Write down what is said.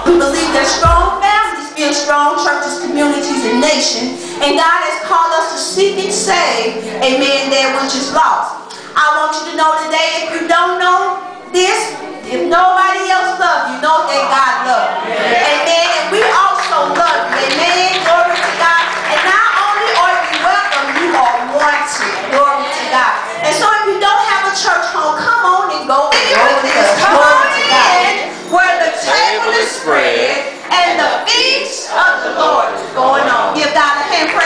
We believe that strong families build strong churches, communities, and nations. And God has called us to seek and save, amen, that which is lost. I want you to know today, if you don't know this, if nobody else loves you, know that God loves you. Amen. And we also love you. Amen. Glory to God. And not only are you welcome, you are wanted. Glory to God. And so if you don't have a church home, come on and go with us. Come on in where the table is spread and the feast of the Lord is going on. Give God a hand praise.